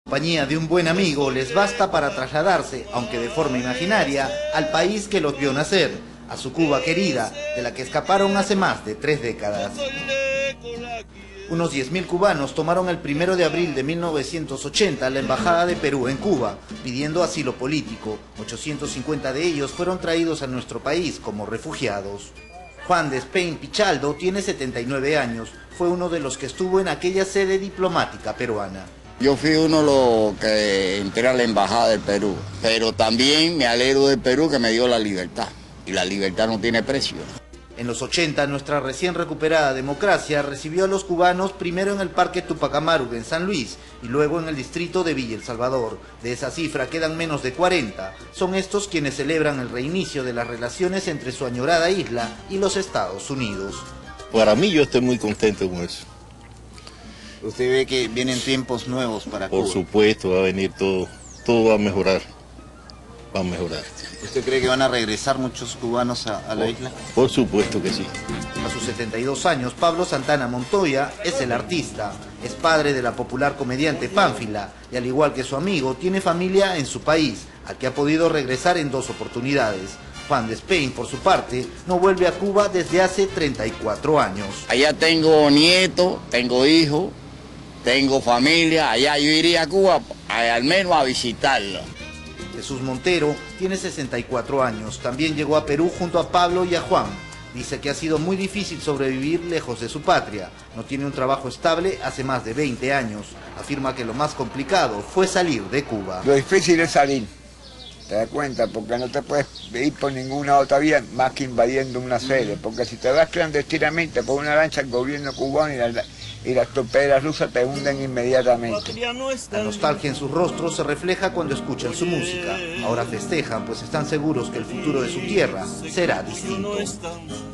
La compañía de un buen amigo les basta para trasladarse, aunque de forma imaginaria, al país que los vio nacer, a su Cuba querida, de la que escaparon hace más de 3 décadas. Unos 10.000 cubanos tomaron el 1 de abril de 1980 la Embajada de Perú en Cuba, pidiendo asilo político. 850 de ellos fueron traídos a nuestro país como refugiados. Juan Despén Pichaldo tiene 79 años, fue uno de los que estuvo en aquella sede diplomática peruana. Yo fui uno de los que entré a la Embajada del Perú, pero también me alegro del Perú que me dio la libertad, y la libertad no tiene precio. En los 80, nuestra recién recuperada democracia recibió a los cubanos primero en el Parque Tupac Amaru en San Luis y luego en el distrito de Villa El Salvador. De esa cifra quedan menos de 40. Son estos quienes celebran el reinicio de las relaciones entre su añorada isla y los Estados Unidos. Para mí yo estoy muy contento con eso. ¿Usted ve que vienen tiempos nuevos para Cuba? Por supuesto, va a venir todo va a mejorar. Va a mejorar. ¿Usted cree que van a regresar muchos cubanos a la isla? Por supuesto que sí. A sus 72 años, Pablo Santana Montoya es el artista. Es padre de la popular comediante Pánfila y al igual que su amigo, tiene familia en su país, al que ha podido regresar en 2 oportunidades. Juan Despén, por su parte, no vuelve a Cuba desde hace 34 años. Allá tengo nietos, tengo hijos, tengo familia. Allá yo iría a Cuba al menos a visitarla. Jesús Montero tiene 64 años, también llegó a Perú junto a Pablo y a Juan. Dice que ha sido muy difícil sobrevivir lejos de su patria. No tiene un trabajo estable hace más de 20 años. Afirma que lo más complicado fue salir de Cuba. Lo difícil es salir, te das cuenta, porque no te puedes ir por ninguna otra vía más que invadiendo una sede, porque si te vas clandestinamente por una lancha, el gobierno cubano y las torpederas rusas te hunden inmediatamente. La nostalgia en sus rostros se refleja cuando escuchan su música. Ahora festejan, pues están seguros que el futuro de su tierra será distinto.